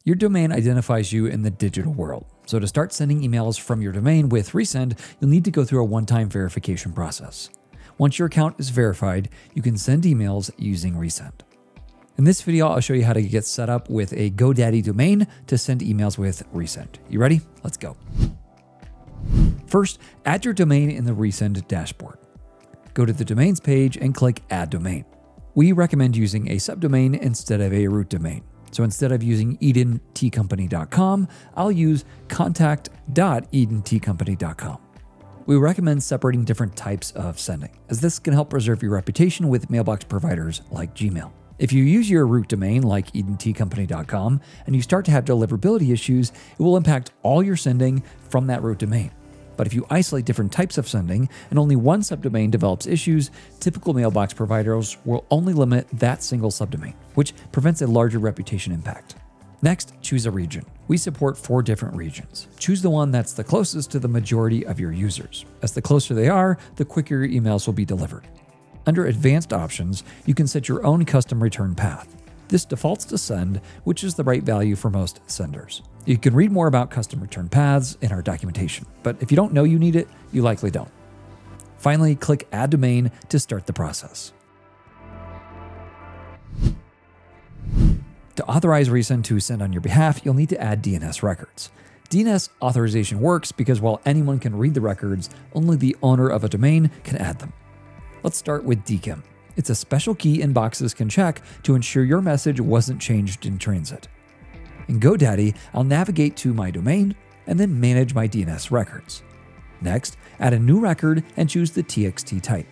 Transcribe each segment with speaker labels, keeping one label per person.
Speaker 1: Your domain identifies you in the digital world. So to start sending emails from your domain with Resend, you'll need to go through a one-time verification process. Once your account is verified, you can send emails using Resend. In this video, I'll show you how to get set up with a GoDaddy domain to send emails with Resend. You ready? Let's go. First, add your domain in the Resend dashboard. Go to the domains page and click Add Domain. We recommend using a subdomain instead of a root domain. So instead of using edentcompany.com, I'll use contact.edentcompany.com. We recommend separating different types of sending, as this can help preserve your reputation with mailbox providers like Gmail. If you use your root domain like edentcompany.com and you start to have deliverability issues, it will impact all your sending from that root domain. But if you isolate different types of sending and only one subdomain develops issues, typical mailbox providers will only limit that single subdomain, which prevents a larger reputation impact. Next, choose a region. We support 4 different regions. Choose the one that's the closest to the majority of your users, as the closer they are, the quicker your emails will be delivered. Under Advanced Options, you can set your own custom return path. This defaults to send, which is the right value for most senders. You can read more about custom return paths in our documentation, but if you don't know you need it, you likely don't. Finally, click Add Domain to start the process. To authorize Resend to send on your behalf, you'll need to add DNS records. DNS authorization works because while anyone can read the records, only the owner of a domain can add them. Let's start with DKIM. It's a special key inboxes can check to ensure your message wasn't changed in transit. In GoDaddy, I'll navigate to my domain and then manage my DNS records. Next, add a new record and choose the TXT type.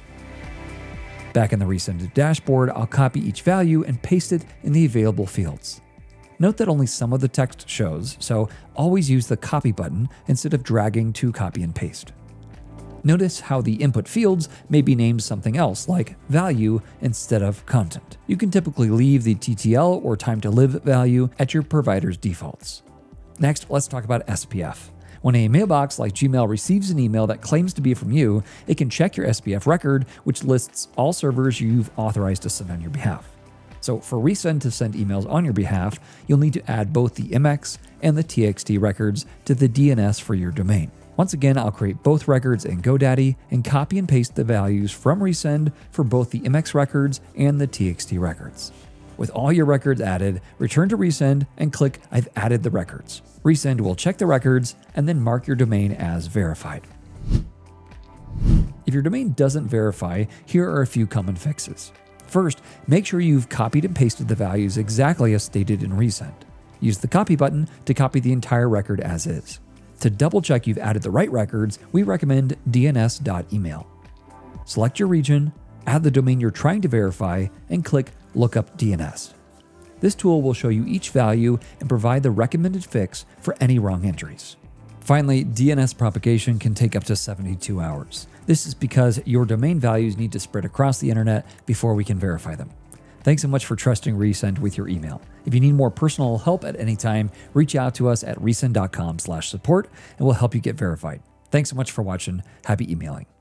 Speaker 1: Back in the Resend dashboard, I'll copy each value and paste it in the available fields. Note that only some of the text shows, so always use the copy button instead of dragging to copy and paste. Notice how the input fields may be named something else, like value instead of content. You can typically leave the TTL or time to live value at your provider's defaults. Next, let's talk about SPF. When a mailbox like Gmail receives an email that claims to be from you, it can check your SPF record, which lists all servers you've authorized to send on your behalf. So for Resend to send emails on your behalf, you'll need to add both the MX and the TXT records to the DNS for your domain. Once again, I'll create both records in GoDaddy and copy and paste the values from Resend for both the MX records and the TXT records. With all your records added, return to Resend and click I've added the records. Resend will check the records and then mark your domain as verified. If your domain doesn't verify, here are a few common fixes. First, make sure you've copied and pasted the values exactly as stated in Resend. Use the copy button to copy the entire record as is. To double check you've added the right records, we recommend dns.email. Select your region, add the domain you're trying to verify, and click Lookup DNS. This tool will show you each value and provide the recommended fix for any wrong entries. Finally, DNS propagation can take up to 72 hours. This is because your domain values need to spread across the internet before we can verify them. Thanks so much for trusting Resend with your email. If you need more personal help at any time, reach out to us at resend.com/support and we'll help you get verified. Thanks so much for watching. Happy emailing.